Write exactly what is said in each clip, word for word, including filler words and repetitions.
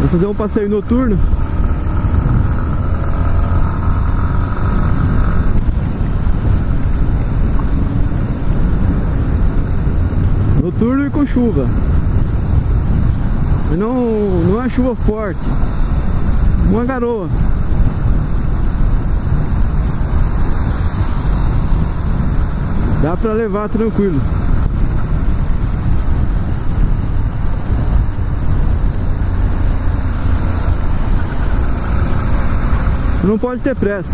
Vou fazer um passeio noturno. Noturno e com chuva. Mas não, não é chuva forte. Uma garoa. Dá pra levar tranquilo. Não pode ter pressa.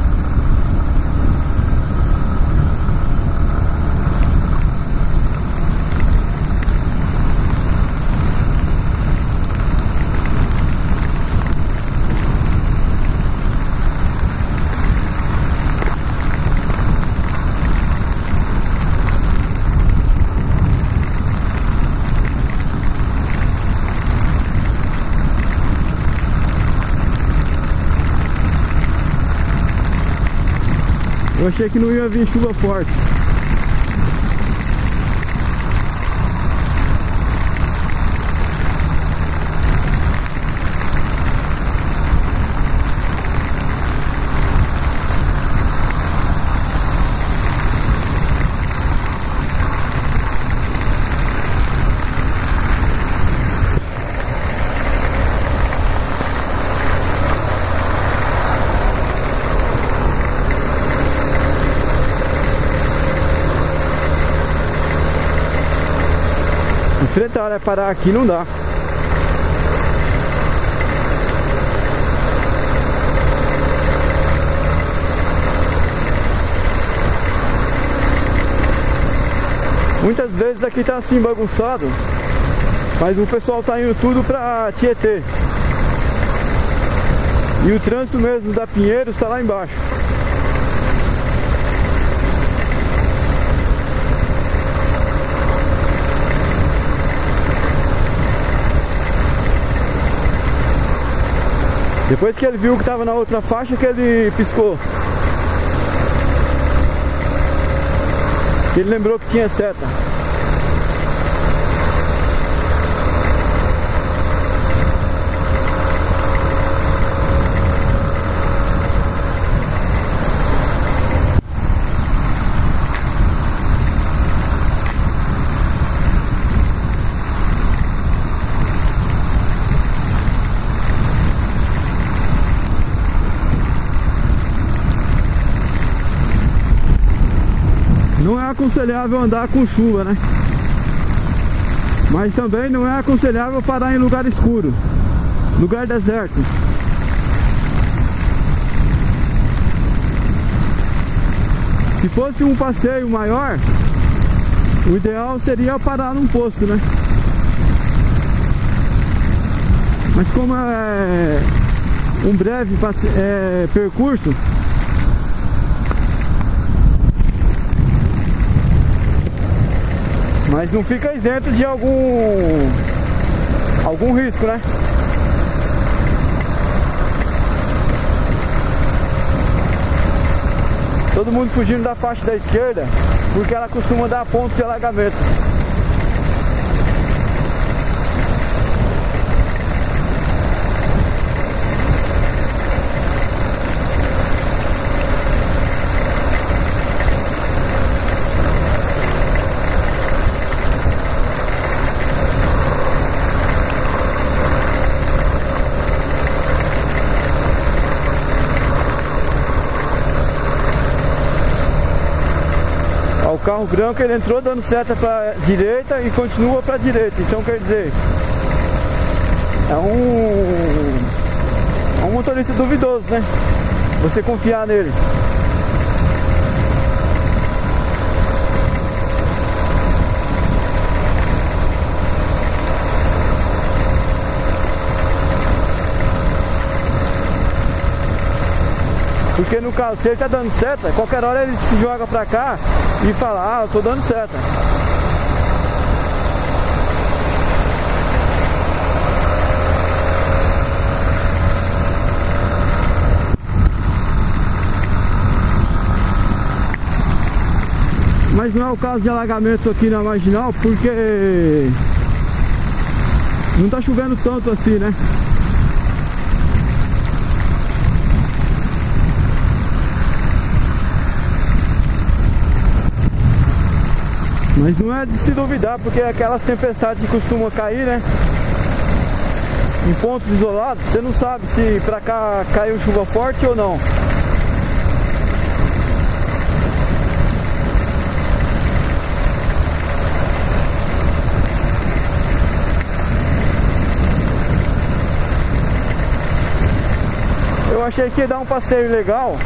Eu achei que não ia vir chuva forte. Enfrentar, é parar aqui não dá. Muitas vezes aqui tá assim bagunçado, mas o pessoal tá indo tudo pra Tietê. E o trânsito mesmo da Pinheiros tá lá embaixo. Depois que ele viu que estava na outra faixa, que ele piscou. Ele lembrou que tinha seta. Não é aconselhável andar com chuva, né? Mas também não é aconselhável parar em lugar escuro, lugar deserto. Se fosse um passeio maior, o ideal seria parar num posto, né? Mas como é um breve passe... é, percurso, mas não fica isento de algum algum risco, né? Todo mundo fugindo da faixa da esquerda, porque ela costuma dar ponto de alagamento. O carro branco ele entrou dando seta para direita e continua para direita, então quer dizer, é um é um motorista duvidoso, né? Você confiar nele. Porque no caso, se ele tá dando seta, qualquer hora ele se joga pra cá e fala, ah, eu tô dando seta. Mas não é o caso de alagamento aqui na Marginal, porque não tá chovendo tanto assim, né? Mas não é de se duvidar, porque aquelas tempestades que costumam cair, né? Em pontos isolados, você não sabe se pra cá caiu chuva forte ou não. Eu achei que ia dar um passeio legal.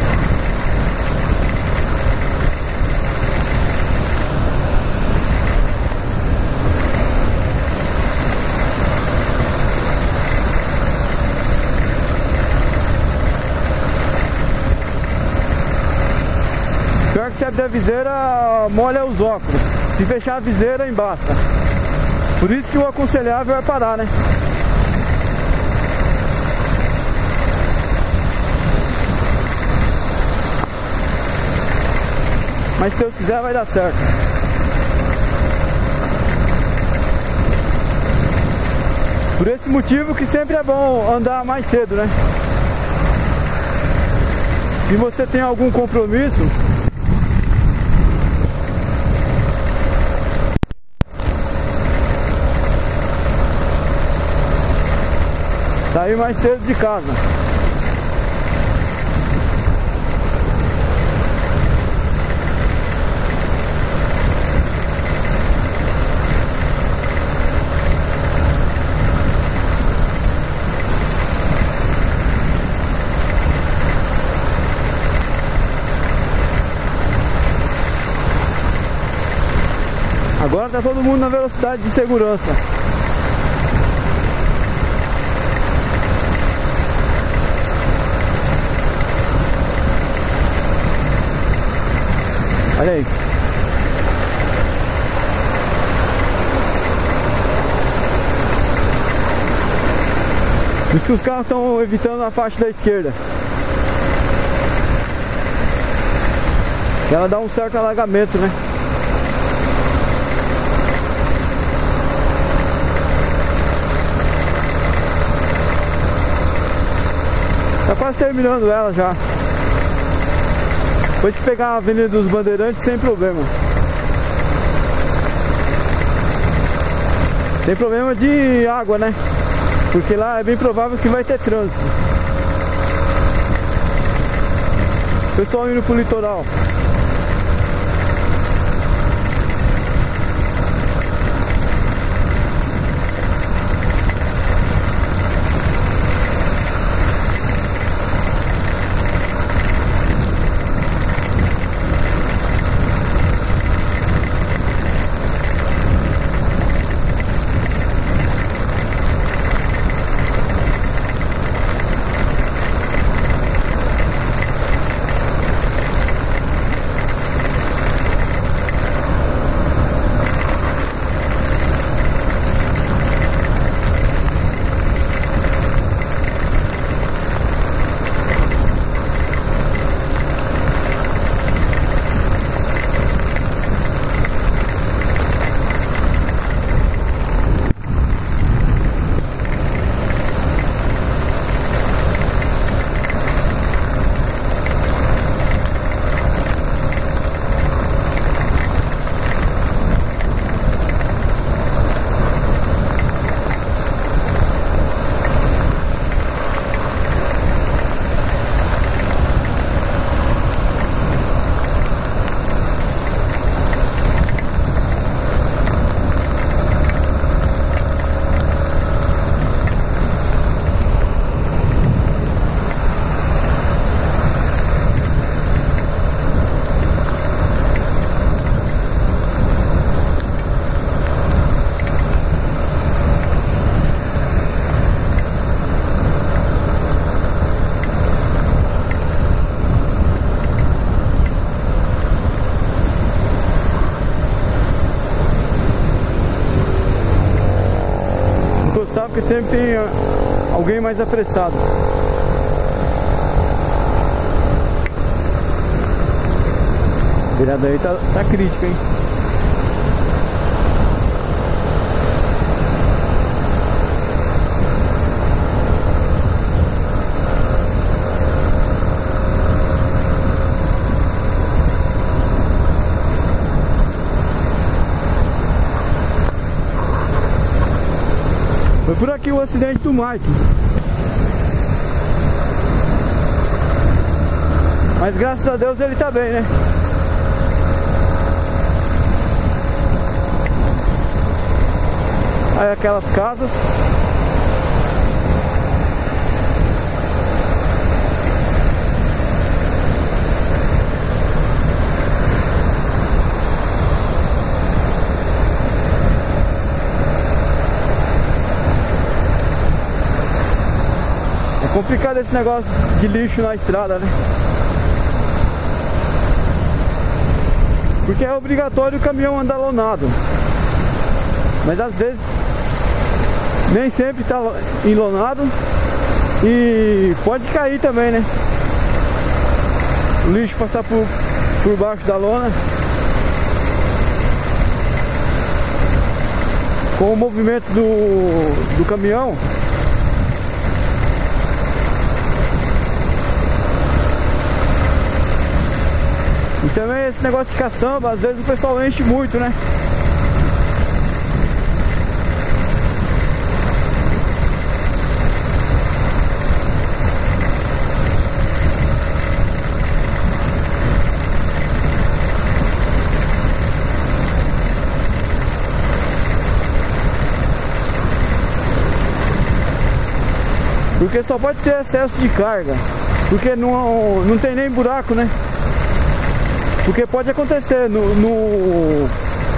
Pior que se abrir a viseira, molha os óculos. Se fechar a viseira, embaça. Por isso que o aconselhável é parar, né? Mas se Deus quiser, vai dar certo. Por esse motivo que sempre é bom andar mais cedo, né? Se você tem algum compromisso, sair mais cedo de casa. Agora tá todo mundo na velocidade de segurança. Olha aí. Por isso que os carros estão evitando a faixa da esquerda. Ela dá um certo alagamento, né? Tá quase terminando ela já. Depois que pegar a Avenida dos Bandeirantes, sem problema. Sem problema de água, né? Porque lá é bem provável que vai ter trânsito. Pessoal indo pro litoral. Porque sempre tem alguém mais apressado. A virada aí tá, tá crítica, hein? Foi por aqui o acidente do Mike. Mas graças a Deus ele tá bem, né? Aí aquelas casas. É complicado esse negócio de lixo na estrada, né? Porque é obrigatório o caminhão andar lonado. Mas às vezes nem sempre está enlonado e pode cair também, né? O lixo passar por, por baixo da lona. Com o movimento do, do caminhão, e também esse negócio de caçamba, às vezes o pessoal enche muito, né? Porque só pode ser excesso de carga. Porque não, não tem nem buraco, né? Porque pode acontecer no, no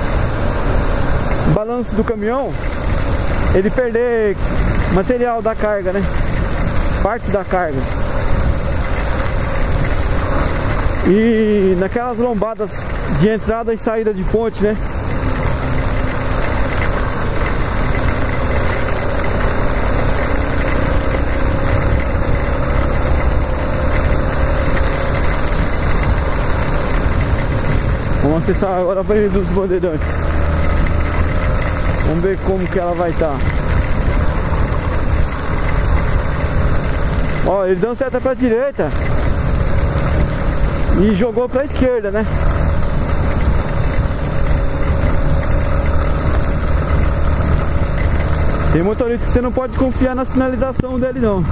balanço do caminhão, ele perder material da carga, né? Parte da carga. E naquelas lombadas de entrada e saída de ponte, né? Vamos acessar agora a Avenida dos Bandeirantes. Vamos ver como que ela vai estar. Ó, ele deu seta pra direita e jogou pra esquerda, né? Tem motorista que você não pode confiar na sinalização dele, não.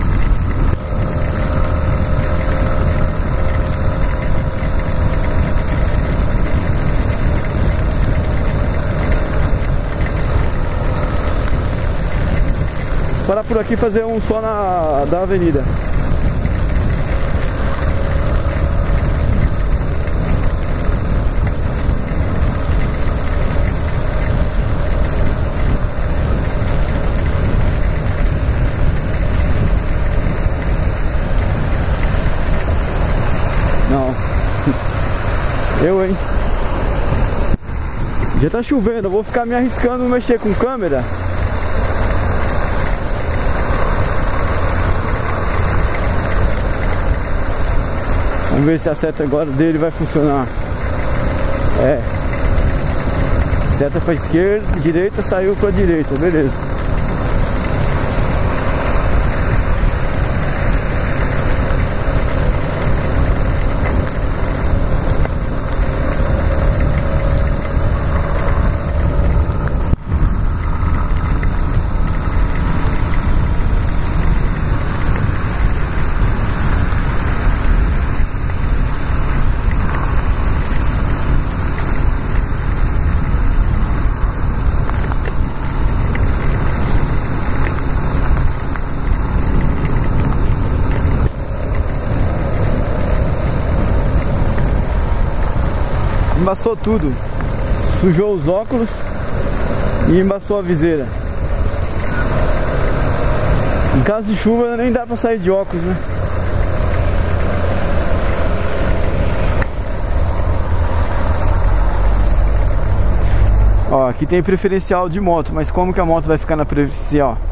Parar por aqui e fazer um só na da avenida. Não. Eu, hein? Já tá chovendo, eu vou ficar me arriscando mexer com câmera. Vamos ver se a seta agora dele vai funcionar. É. Seta para esquerda, direita, saiu para direita, beleza. Embaçou tudo, sujou os óculos e embaçou a viseira. Em caso de chuva nem dá pra sair de óculos, né? Ó, aqui tem preferencial de moto, mas como que a moto vai ficar na preferencial?